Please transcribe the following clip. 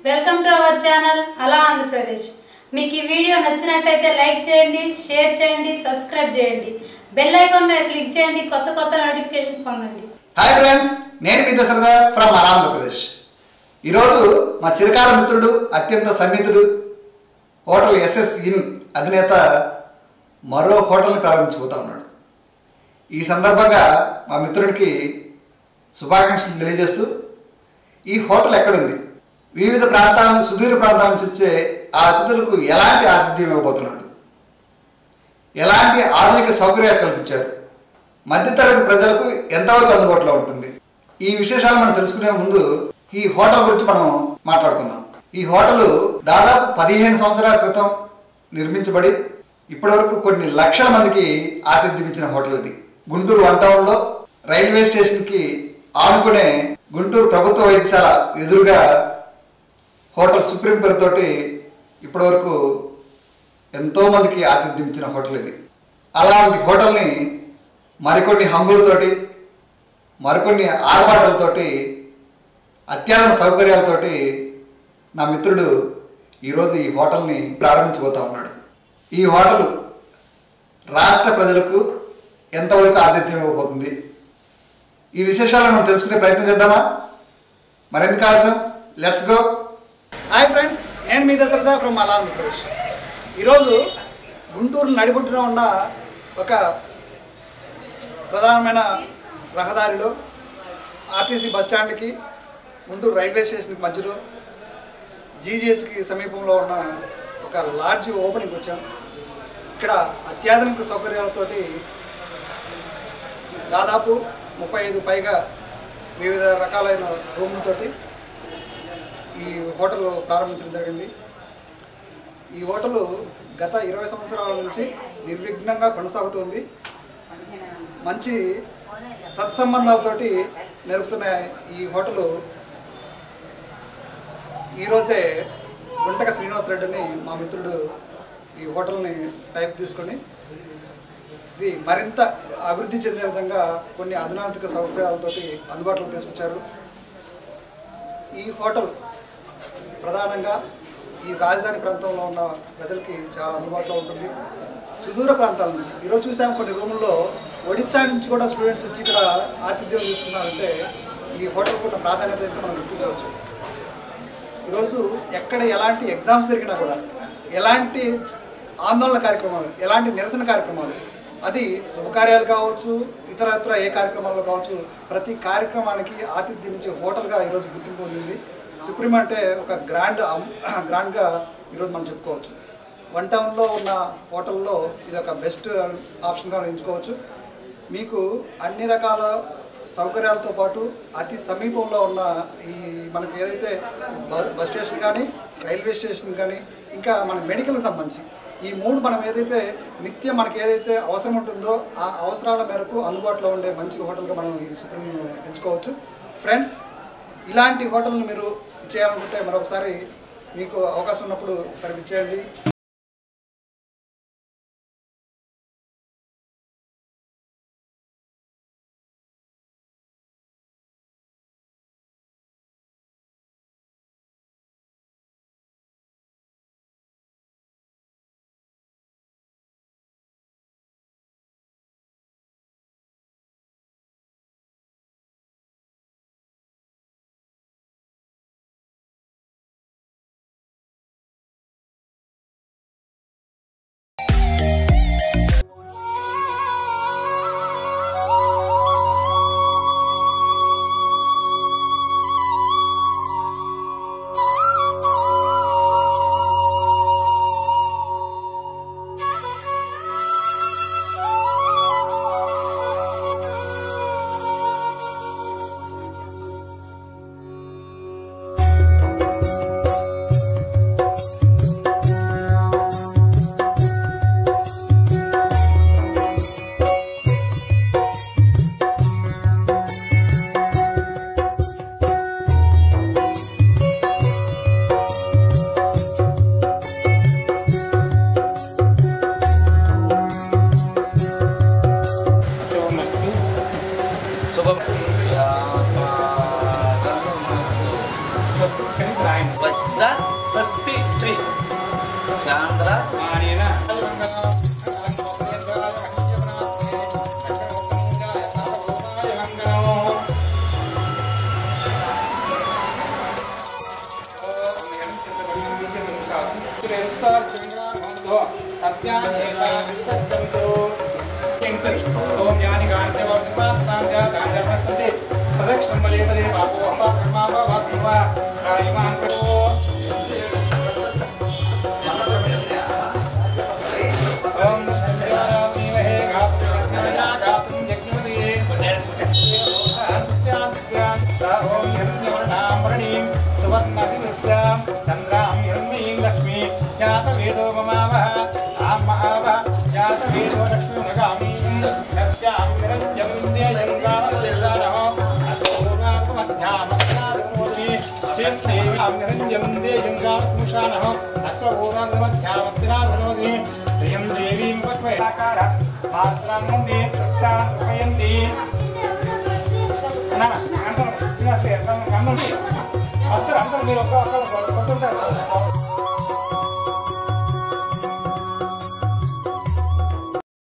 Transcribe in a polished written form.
Welcome to our channel అలా ఆంధ్రప్రదేశ్. మీకు ఈ వీడియో నచ్చినట్లయితే లైక్ చేయండి, షేర్ చేయండి, సబ్స్క్రైబ్ చేయండి, బెల్ ఐకాన్ మీద క్లిక్ చేయండి, కొత్త కొత్త నోటిఫికేషన్స్ పొందండి. హాయ్ ఫ్రెండ్స్, నేను మీ దశరథ ఫ్రమ్ అలా ఆంధ్రప్రదేశ్. ఈరోజు మా చిరకాల మిత్రుడు, అత్యంత సన్నిహితుడు, హోటల్ ఎస్ఎస్ ఇన్ అధినేత మరో హోటల్ని ప్రారంభించబోతా ఉన్నాడు. ఈ సందర్భంగా మా మిత్రుడికి శుభాకాంక్షలు తెలియజేస్తూ, ఈ హోటల్ ఎక్కడుంది, వివిధ ప్రాంతాల సుదూర ప్రాంతాల నుంచి వచ్చే ఆ అతిథులకు ఎలాంటి ఆతిథ్యం ఇవ్వబోతున్నాడు, ఎలాంటి ఆధునిక సౌకర్యాలు కల్పించారు, మధ్యతరగతి ప్రజలకు ఎంతవరకు అందుబాటులో ఉంటుంది, ఈ విశేషాలు మనం తెలుసుకునే ముందు ఈ హోటల్ గురించి మనం మాట్లాడుకుందాం. ఈ హోటల్ దాదాపు 15 సంవత్సరాల క్రితం నిర్మించబడి ఇప్పటివరకు కొన్ని లక్షల మందికి ఆతిథ్యం ఇచ్చిన హోటల్ ఇది. గుంటూరు వన్ టౌన్లో రైల్వే స్టేషన్కి ఆనుకునే గుంటూరు ప్రభుత్వ వైద్యశాల ఎదురుగా హోటల్ సుప్రీం పేరుతోటి ఇప్పటివరకు ఎంతోమందికి ఆతిథ్యం ఇచ్చిన హోటల్ ఇది. అలాంటి హోటల్ని మరికొన్ని హంగులతోటి, మరికొన్ని ఆర్భాటాలతోటి, అత్యాధునిక సౌకర్యాలతోటి నా మిత్రుడు ఈరోజు ఈ హోటల్ని ప్రారంభించబోతా ఉన్నాడు. ఈ హోటల్ రాష్ట్ర ప్రజలకు ఎంతవరకు ఆతిథ్యం ఇవ్వబోతుంది, ఈ విశేషాలను మనం తెలుసుకునే ప్రయత్నం చేద్దామా? మరెందుకు ఆలస్యం, లెట్స్ గో. హాయ్ ఫ్రెండ్స్, నేను మీ దశరథ ఫ్రమ్ అలా ఆంధ్రప్రదేశ్. ఈరోజు గుంటూరు నడిబొట్టున ఉన్న ఒక ప్రధానమైన రహదారిలో ఆర్టీసీ బస్టాండ్కి, గుంటూరు రైల్వే స్టేషన్కి మధ్యలో జీజీహెచ్కి సమీపంలో ఉన్న ఒక లాడ్జ్ ఓపెనింగ్కి వచ్చాం. ఇక్కడ అత్యాధునిక సౌకర్యాలతోటి దాదాపు 35 పైగా వివిధ రకాలైన రూములతోటి ఈ హోటల్ ప్రారంభించడం జరిగింది. ఈ హోటల్ గత 20 సంవత్సరాల నుంచి నిర్విఘ్నంగా కొనసాగుతుంది. మంచి సత్సంబంధాలతోటి నడుపుతున్న ఈ హోటల్ ఈరోజే గుంటక శ్రీనివాసరెడ్డిని మా మిత్రుడు ఈ హోటల్ని టైప్ తీసుకొని ఇది మరింత అభివృద్ధి చెందే విధంగా కొన్ని అధునాతన సౌకర్యాలతోటి అందుబాటులోకి తీసుకొచ్చారు. ఈ హోటల్ ప్రధానంగా ఈ రాజధాని ప్రాంతంలో ఉన్న ప్రజలకి చాలా అందుబాటులో ఉంటుంది. సుదూర ప్రాంతాల నుంచి ఈరోజు చూసాము, కొన్ని రూముల్లో ఒడిశా నుంచి కూడా స్టూడెంట్స్ వచ్చి ఇక్కడ ఆతిథ్యం తీసుకున్నారంటే ఈ హోటల్కి ఉన్న ప్రాధాన్యత ఏంటో మనం గుర్తించవచ్చు. ఈరోజు ఎక్కడ ఎలాంటి ఎగ్జామ్స్ జరిగినా కూడా, ఎలాంటి ఆందోళన కార్యక్రమాలు, ఎలాంటి నిరసన కార్యక్రమాలు, అది శుభకార్యాలు కావచ్చు, ఇతరత్ర ఏ కార్యక్రమాలు కావచ్చు, ప్రతి కార్యక్రమానికి ఆతిథ్యం ఇచ్చే హోటల్గా ఈరోజు గుర్తింపు పొందింది. సుప్రీం అంటే ఒక గ్రాండ్గా ఈరోజు మనం చెప్పుకోవచ్చు. వన్ టౌన్లో ఉన్న హోటల్లో ఇది ఒక బెస్ట్ ఆప్షన్గా ఎంచుకోవచ్చు. మీకు అన్ని రకాల సౌకర్యాలతో పాటు అతి సమీపంలో ఉన్న ఈ మనకు ఏదైతే బస్ స్టేషన్ కానీ, రైల్వే స్టేషన్ కానీ, ఇంకా మన మెడికల్కి సంబంధించి ఈ మూడు మనం ఏదైతే నిత్యం మనకి ఏదైతే అవసరం ఉంటుందో ఆ అవసరాల మేరకు అందుబాటులో ఉండే మంచి హోటల్గా మనం ఈ సుప్రీం ఎంచుకోవచ్చు. ఫ్రెండ్స్, ఇలాంటి హోటల్ని మీరు చేయాలనుకుంటే మరొకసారి మీకు అవకాశం ఉన్నప్పుడు ఒకసారి ఇచ్చేయండి. చాంద్ర ओम यानि गांचे वर्तमानांचा दानधर्मस्ते प्रदक्षिणं बलेतरे बापो अम्बा कर्मावा वात्सवा रायमान करो ओम देवारामी वहे गात्या गातुं यज्ञमदे स्यां सा ओम हिरण्यवर्णां वर्णीं सुवर्णमधिस्यां चन्द्रां हिरण्यीं लक्ष्मी जातवेदो ममावः आं महावः जातवेदो लक्ष्मी नगामि नस्यां निरञ्जनं गानश्रेषाणः अस्मोरात्मध्यामस्नादमोदि चेत्तेवां निरञ्जनं देयं गानस्मुषाणः अस्मोरात्मध्यामस्नादमोदि प्रियं देवीं पद्मयाकार मास्त्रां नन्दे तत्तां उपयन्ति नाम अंतर सिनास्ते अंतर अंतर మీరు ఒక్క ఒక్క కొడుతుంటారు